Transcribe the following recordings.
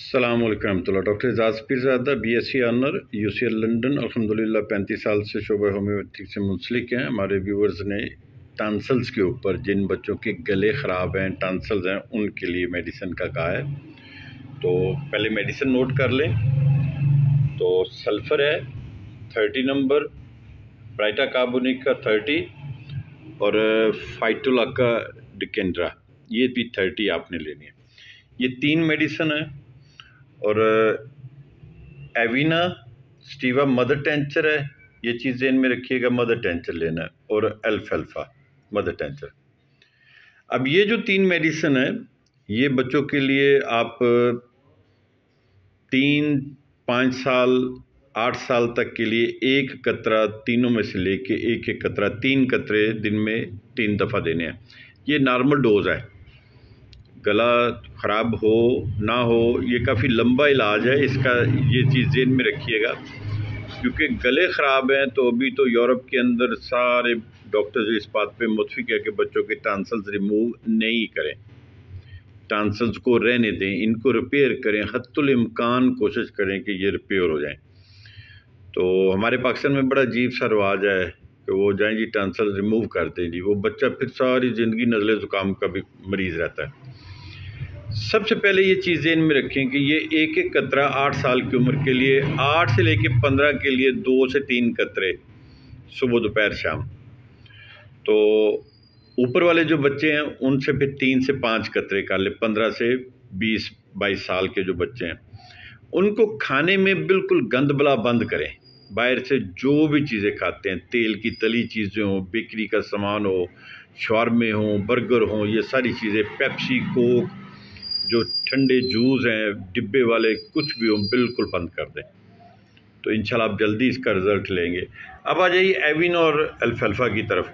अस्सलाम वालेकुम रहमतुल्लाह। Doctor Ejaz Peerzada BSc honour UCL London अल्हम्दुलिल्लाह 35 साल से शोबा होम्योपैथिक से मुंसलिक हैं। हमारे व्यूवर्स ने टॉन्सिल्स के ऊपर जिन बच्चों के गले ख़राब हैं, टॉन्सिल्स हैं, उनके लिए मेडिसिन का कहा है। तो पहले मेडिसिन नोट कर लें। तो सल्फ़र है 30 नंबर, ब्राइटा कार्बोनिक का 30 और फाइटोला का डिकेंड्रा ये भी 30 आपने लेनी है। ये 3 मेडिसिन है। और एविना स्टीवा मदर टेंचर है, ये चीज़ ज़हन में रखिएगा, मदर टेंचर लेना है, और अल्फाल्फा मदर टेंचर। अब ये जो 3 मेडिसिन है ये बच्चों के लिए आप 3, 5 साल, 8 साल तक के लिए एक कतरा तीनों में से लेके एक कतरा 3 कतरे दिन में 3 दफ़ा देने हैं। ये नॉर्मल डोज है। गला ख़राब हो ना हो, ये काफ़ी लंबा इलाज है इसका, ये चीज़ ज़हन में रखिएगा। क्योंकि गले ख़राब हैं तो अभी तो यूरोप के अंदर सारे डॉक्टर्स इस बात पे मुतफिक है कि बच्चों के टॉन्सिल्स रिमूव नहीं करें, टॉन्सिल्स को रहने दें, इनको रिपेयर करें, हत्तुल इम्कान कोशिश करें कि ये रिपेयर हो जाएं। तो हमारे पाकिस्तान में बड़ा अजीब सा रवाज है कि वो जाएँ जी टॉन्सिल्स रिमूव कर दें जी, वो बच्चा फिर सारी ज़िंदगी नज़ले ज़ुकाम का भी मरीज़ रहता है। सबसे पहले ये चीज़ ज़हन में रखें कि ये एक कतरा 8 साल की उम्र के लिए, 8 से लेके 15 के लिए 2 से 3 कतरे सुबह दोपहर शाम। तो ऊपर वाले जो बच्चे हैं उनसे फिर 3 से 5 कतरे कर ले। 15 से 20-22 साल के जो बच्चे हैं उनको खाने में बिल्कुल गंद बला बंद करें। बाहर से जो भी चीज़ें खाते हैं, तेल की तली चीज़ें हों, बेकरी का सामान हो, शवारमे हों, बर्गर हों, ये सारी चीज़ें, पेप्सी, कोक, जो ठंडे जूस हैं डिब्बे वाले, कुछ भी हो बिल्कुल बंद कर दें। तो इंशाल्लाह आप जल्दी इसका रिज़ल्ट लेंगे। अब आ जाइए एविन और अल्फाल्फा की तरफ।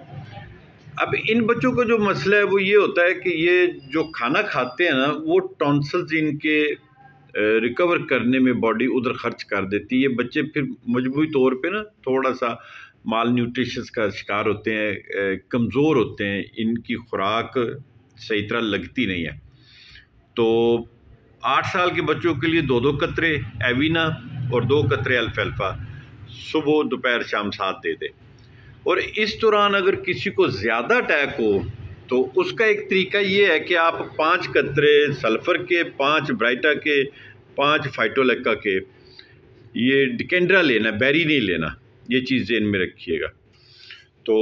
अब इन बच्चों का जो मसला है वो ये होता है कि ये जो खाना खाते हैं ना, वो टॉन्सिल्स इनके रिकवर करने में बॉडी उधर खर्च कर देती है। ये बच्चे फिर मजबूरी तौर पे ना थोड़ा सा माल न्यूट्रिशंस का शिकार होते हैं, कमज़ोर होते हैं, इनकी खुराक सही तरह लगती नहीं है। तो 8 साल के बच्चों के लिए 2-2 कतरे एविना और 2 कतरे अल्फाल्फा सुबह दोपहर शाम साथ दे दे। और इस दौरान अगर किसी को ज़्यादा अटैक हो तो उसका एक तरीका ये है कि आप 5 कतरे सल्फ़र के, 5 ब्राइटा के, 5 फाइटोलेका के, ये डिकेंड्रा लेना, बेरी नहीं लेना, ये चीज़ ज़हन में रखिएगा। तो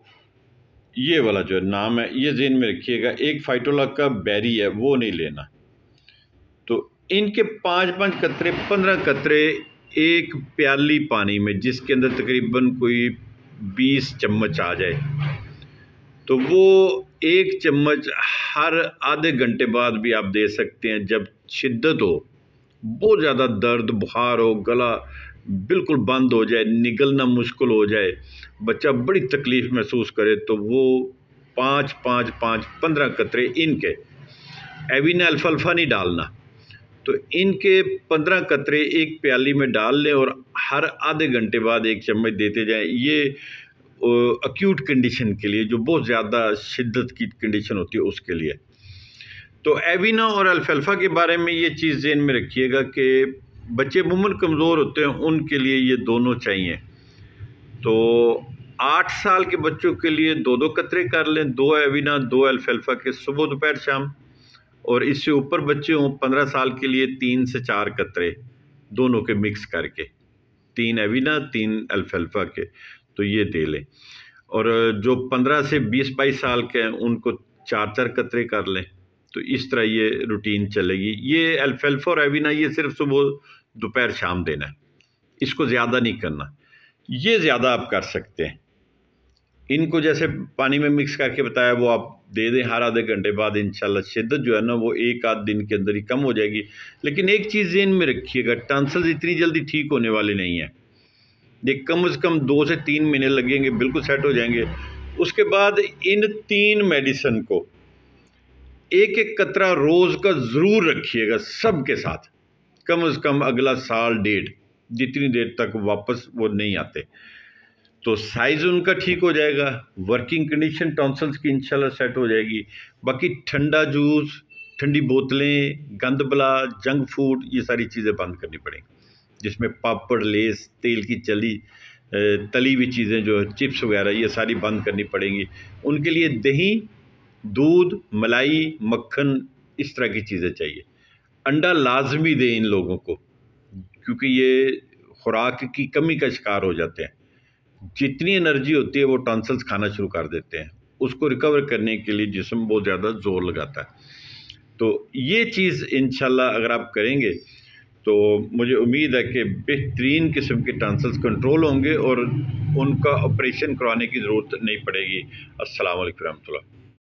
ये वाला जो नाम है ये ज़हन में रखिएगा। एक फाइटोला का बेरी है वो नहीं लेना। तो इनके 5-5 कतरे, 15 कतरे एक प्याली पानी में, जिसके अंदर तकरीबन कोई 20 चम्मच आ जाए, तो वो 1 चम्मच हर आधे घंटे बाद भी आप दे सकते हैं। जब शिद्दत हो, बहुत ज़्यादा दर्द, बुखार हो, गला बिल्कुल बंद हो जाए, निगलना मुश्किल हो जाए, बच्चा बड़ी तकलीफ़ महसूस करे, तो वो 5-5-5 15 कतरे इनके एविना अल्फाल्फा नहीं डालना। तो इनके 15 कतरे एक प्याली में डाल लें और हर आधे घंटे बाद 1 चम्मच देते जाएं। ये अक्यूट कंडीशन के लिए, जो बहुत ज़्यादा शिद्दत की कंडीशन होती है, उसके लिए। तो एविना और अल्फाल्फा के बारे में ये चीज़ ज़हन में रखिएगा कि बच्चे अमूमन कमज़ोर होते हैं, उनके लिए ये दोनों चाहिए। तो 8 साल के बच्चों के लिए 2-2 कतरे कर लें, 2 एविना 2 अल्फाल्फा के सुबह दोपहर शाम। और इससे ऊपर बच्चे हों 15 साल के लिए 3 से 4 कतरे दोनों के मिक्स करके, 3 एविना 3 अल्फाल्फा के, तो ये दे लें। और जो 15 से 20-22 साल के हैं उनको 4-4 कतरे कर लें। तो इस तरह ये रूटीन चलेगी। ये अल्फाल्फा और एविना ये सिर्फ सुबह दोपहर शाम देना है, इसको ज़्यादा नहीं करना। ये ज़्यादा आप कर सकते हैं, इनको जैसे पानी में मिक्स करके बताया वो आप दे दें हर आधे घंटे बाद। इंशाल्लाह शिद्दत जो है ना वो 1-8 दिन के अंदर ही कम हो जाएगी। लेकिन एक चीज़ ज़हन में रखिएगा, टॉन्सिल्स इतनी जल्दी ठीक होने वाले नहीं हैं। ये कम से कम 2 से 3 महीने लगेंगे, बिल्कुल सेट हो जाएंगे। उसके बाद इन 3 मेडिसिन को एक कतरा रोज़ का ज़रूर रखिएगा सबके साथ, कम से कम अगला साल डेढ़, जितनी देर तक वापस वो नहीं आते। तो साइज़ उनका ठीक हो जाएगा, वर्किंग कंडीशन टॉन्सिल्स की इंशाल्लाह सेट हो जाएगी। बाकी ठंडा जूस, ठंडी बोतलें, गंदबला, जंक फूड, ये सारी चीज़ें बंद करनी पड़ेंगी, जिसमें पापड़, लेस, तेल की तली हुई चीज़ें जो चिप्स वगैरह, ये सारी बंद करनी पड़ेंगी। उनके लिए दही, दूध, मलाई, मक्खन, इस तरह की चीज़ें चाहिए। अंडा लाजमी दें इन लोगों को, क्योंकि ये खुराक की कमी का शिकार हो जाते हैं। जितनी एनर्जी होती है वो टॉन्सिल्स खाना शुरू कर देते हैं, उसको रिकवर करने के लिए जिस्म बहुत ज़्यादा जोर लगाता है। तो ये चीज़ इंशाल्लाह अगर आप करेंगे तो मुझे उम्मीद है कि बेहतरीन किस्म के टॉन्सिल्स कंट्रोल होंगे और उनका ऑपरेशन करवाने की ज़रूरत नहीं पड़ेगी। अस्सलाम वालेकुम रहमतुल्लाह।